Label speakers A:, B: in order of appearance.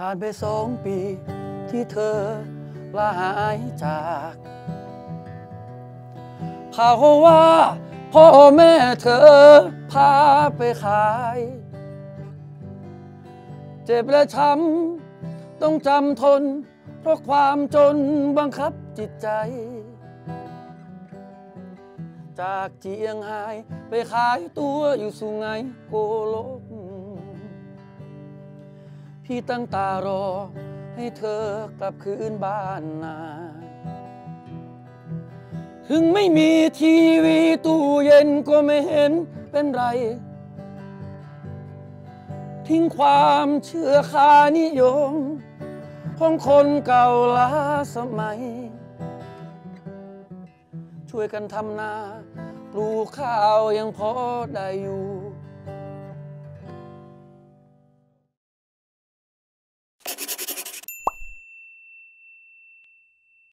A: ผ่านไป2 ปีที่เธอลาหายจากข่าวว่าพ่อแม่เธอพาไปขายเจ็บและช้ำต้องจำทนเพราะความจนบังคับจิตใจจากเจียงไฮ้ไปขายตัวอยู่สุไหงโกลกพี่ตั้งตารอให้เธอกลับคืนบ้านนาถึงไม่มีทีวีตู้เย็นก็ไม่เห็นเป็นไรทิ้งความเชื่อค่านิยมของคนเก่าล้าสมัยช่วยกันทำนาปลูกข้าวยังพอได้อยู่